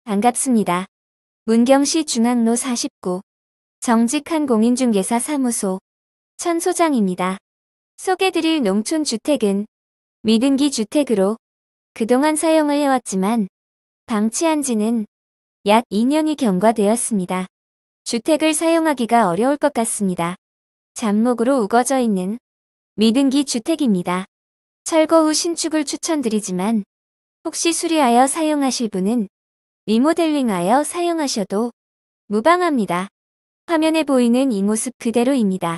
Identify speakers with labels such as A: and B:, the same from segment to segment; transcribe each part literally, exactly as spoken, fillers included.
A: 반갑습니다. 문경시 중앙로 사십구 정직한 공인중개사 사무소 천 소장입니다. 소개드릴 농촌주택은 미등기 주택으로 그동안 사용을 해왔지만 방치한 지는 약 이 년이 경과되었습니다. 주택을 사용하기가 어려울 것 같습니다. 잡목으로 우거져 있는 미등기 주택입니다. 철거 후 신축을 추천드리지만 혹시 수리하여 사용하실 분은 리모델링하여 사용하셔도 무방합니다. 화면에 보이는 이 모습 그대로입니다.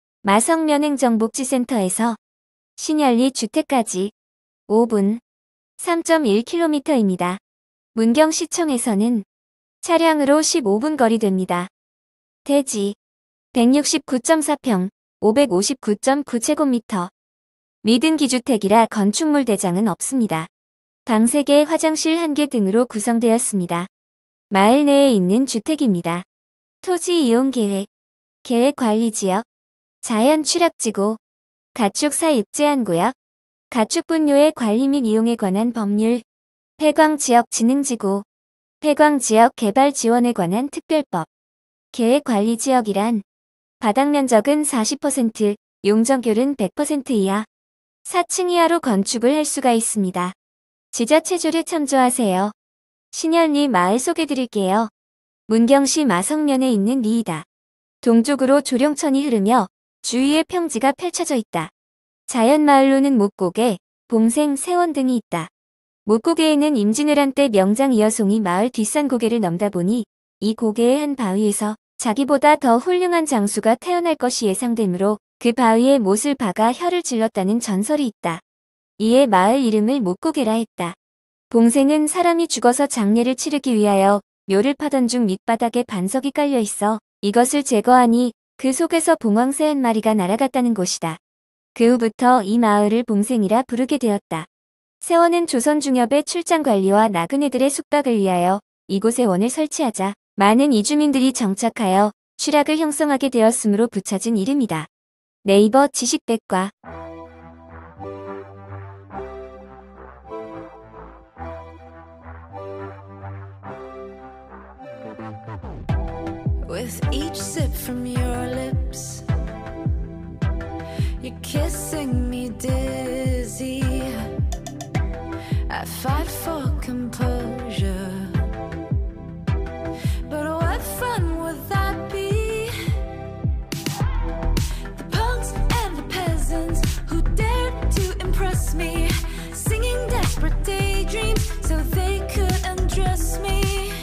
A: 마성면행정복지센터에서 신열리 주택까지 오 분 삼 점 일 킬로미터입니다. 문경시청에서는 차량으로 십오 분 거리 됩니다. 대지 백육십구 점 사 평 오백오십구 점 구 제곱미터 미등기 주택이라 건축물 대장은 없습니다. 방 세 개, 화장실 한 개 등으로 구성되었습니다. 마을 내에 있는 주택입니다. 토지 이용 계획, 계획 관리 지역, 자연 취락지구, 가축 사육 제한구역, 가축 분뇨의 관리 및 이용에 관한 법률, 폐광지역 진흥지구, 폐광지역 개발 지원에 관한 특별법, 계획 관리 지역이란 바닥 면적은 사십 퍼센트, 용적률은 백 퍼센트 이하, 사 층 이하로 건축을 할 수가 있습니다. 지자체조례 참조하세요. 신열리 마을 소개드릴게요. 문경시 마성면에 있는 리이다. 동쪽으로 조룡천이 흐르며 주위에 평지가 펼쳐져 있다. 자연마을로는 목고개, 봉생, 세원 등이 있다. 목고개에는 임진왜란 때 명장 이여송이 마을 뒷산 고개를 넘다 보니 이 고개의 한 바위에서 자기보다 더 훌륭한 장수가 태어날 것이 예상되므로 그 바위에 못을 박아 혀를 질렀다는 전설이 있다. 이에 마을 이름을 목고개라 했다. 봉생은 사람이 죽어서 장례를 치르기 위하여 묘를 파던 중 밑바닥에 반석이 깔려 있어 이것을 제거하니 그 속에서 봉황새 한 마리가 날아갔다는 곳이다. 그 후부터 이 마을을 봉생이라 부르게 되었다. 세원은 조선 중엽의 출장 관리와 나그네들의 숙박을 위하여 이곳에 원을 설치하자 많은 이주민들이 정착하여 취락을 형성하게 되었으므로 붙여진 이름이다. 네이버 지식백과
B: With each sip from your lips, you're kissing me dizzy. I fight for composure, but what fun would that be? The punks and the peasants who dared to impress me, singing desperate daydreams so they could undress me.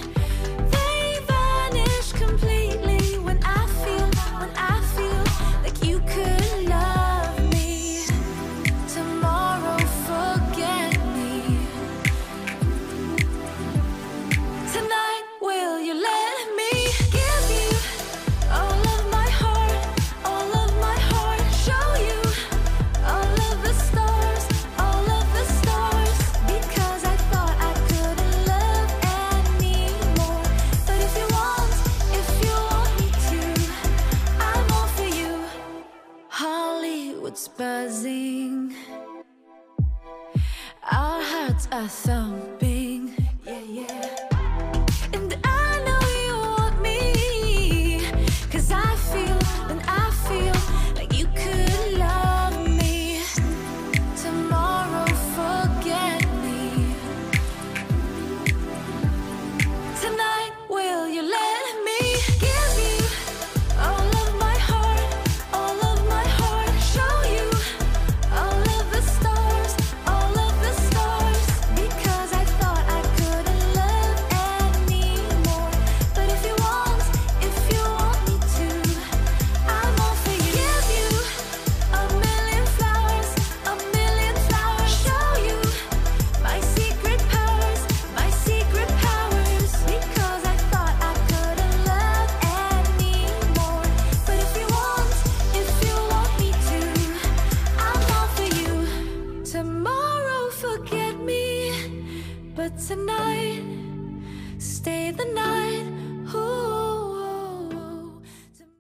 B: Hollywood's buzzing, our hearts are thumping, yeah, yeah. And I know you want me, 'cause I feel, and I feel like you could love me. Tomorrow forget me. Tonight will you let